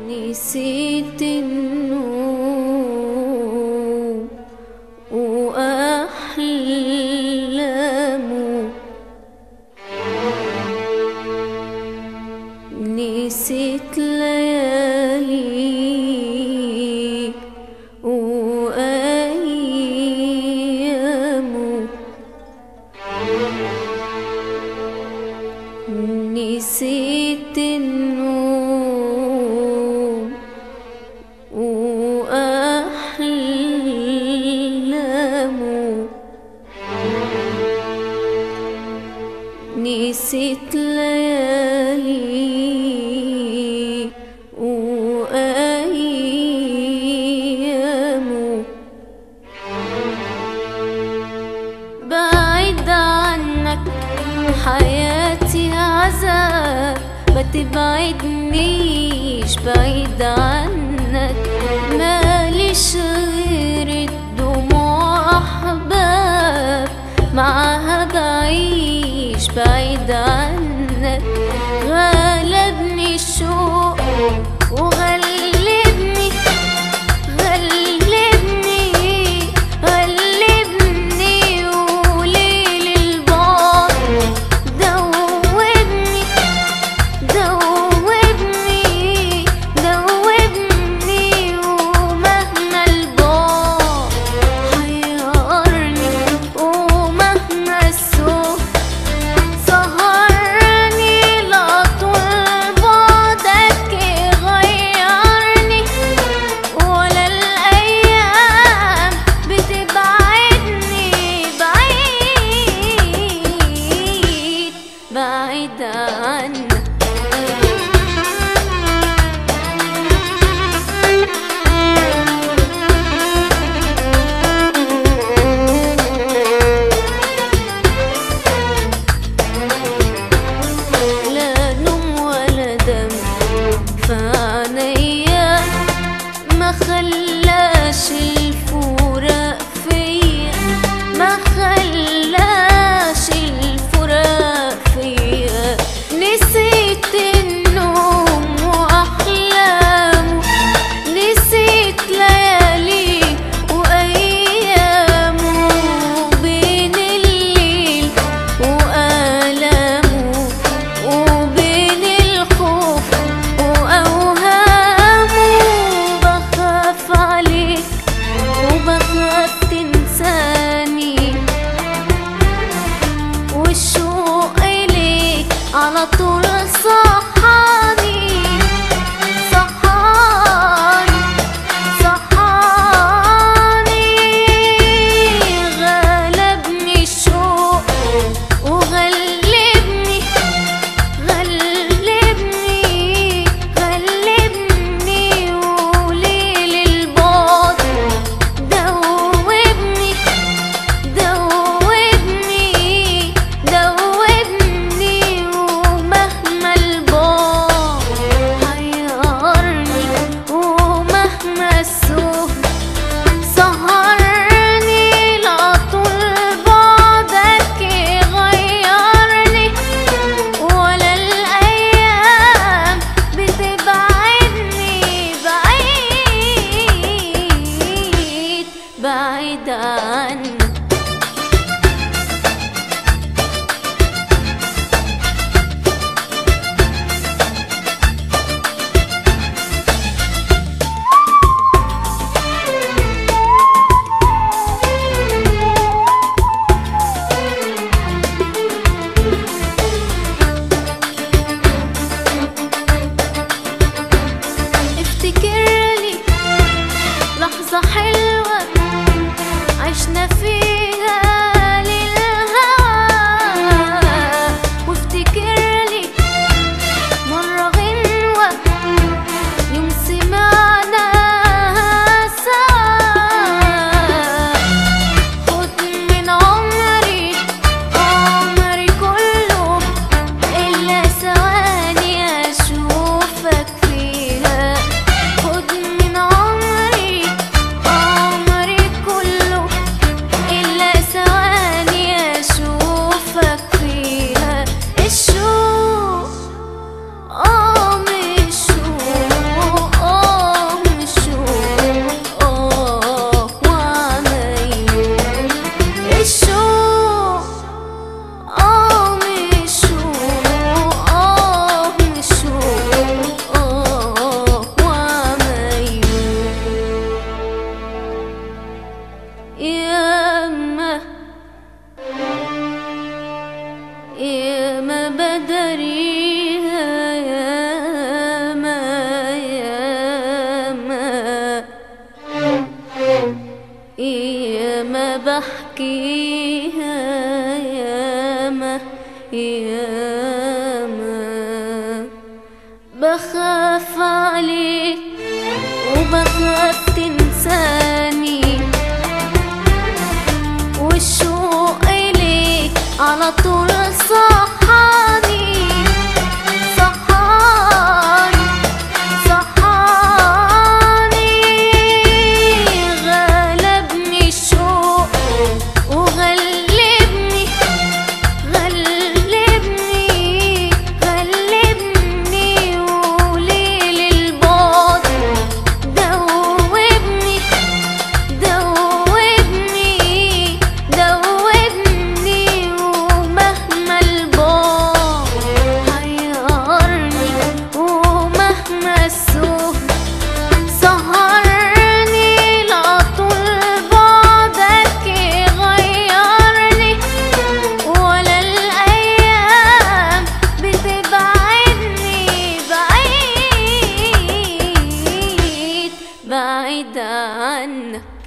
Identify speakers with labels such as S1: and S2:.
S1: نسيت النوم وأحلامه، نسيت ليالي وأيامه، نسيت النوم وأحلامه، نسيت ليالي وأيامه. بعيد عنك حياتي عذاب، ما تبعدنيش بعيد عنك، ماليش غير الدموع أحباب، معاها بعيش بعيد عنك. غلبني الشوق وغلبني غلبني غلبني، وليل البعد دوبني دوبني دوبني، ومهما البعد حيرني، ومهما السوق سهرني، لا طول بعدك يغيرني، ولا الأيام بتبعدني بعيد بعيد عنك. لا نوم ولا دم في عينيا، ما خلاش الفراق فيا، ما خلاش الفراق فيا. نسيت النوم وأحلامه، نسيت ليالي وأيامه، بين الليل وآلامه، وبين الخوف وأوهامه. بخاف عليك وبخاف تنساني، والشوق إليك على طول صحاني صحاني صحاني. غلبني الشوق وغلبني غلبني غلبني، وليل البعد دوبني دوبني دوبني، ومهما البعد حيرني، ومهما السوق سهرني، لا طول بعدك يغيرني، ولا الأيام بتبعدني بعيد بعيد عنك. افتكرلي لحظة حلوة عشنا فيها للهوى، وافتكرلي مرة غنوة يوم سمعناها سوا. خد من عمري عمري كله إلا ثواني أشوفك فيها، خد من عمري بحكيها ياما ياما. بخاف عليك وبخاف تنساني، والشوق إليك على طول صحاني صحاني صحاني. غلبني الشوق وغلبني غلبني غلبني، وليل البعد دوبني دوبني دوبني. ومهما البعد حيرني، ومهما السهر سهرني، لطول بعدك يغيرني، ولا الأيام بتبعدني بعيد بعيد عنك.